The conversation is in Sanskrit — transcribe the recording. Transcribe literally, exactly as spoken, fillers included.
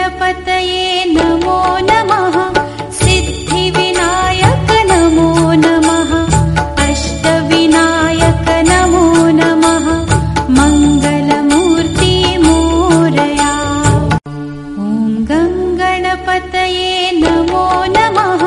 गणपतये नमो नमः। सिद्धिविनायक नमो नमः। अष्टविनायक नमो नमः। मङ्गलमूर्ति मोरया। ॐ गं गणपतये नमो नमः।